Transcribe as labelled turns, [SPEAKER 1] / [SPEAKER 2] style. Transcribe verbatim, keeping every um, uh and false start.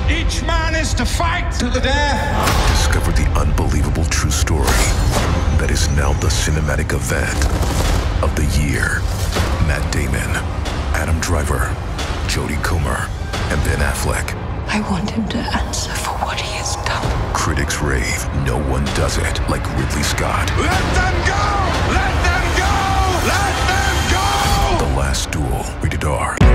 [SPEAKER 1] Each man is to fight to the death.
[SPEAKER 2] Discover the unbelievable true story that is now the cinematic event of the year. Matt Damon, Adam Driver, Jodie Comer, and Ben Affleck.
[SPEAKER 3] I want him to answer for what he has done.
[SPEAKER 2] Critics rave. No one does it like Ridley Scott.
[SPEAKER 1] Let them go! Let them go! Let them go!
[SPEAKER 2] The Last Duel. Rated R.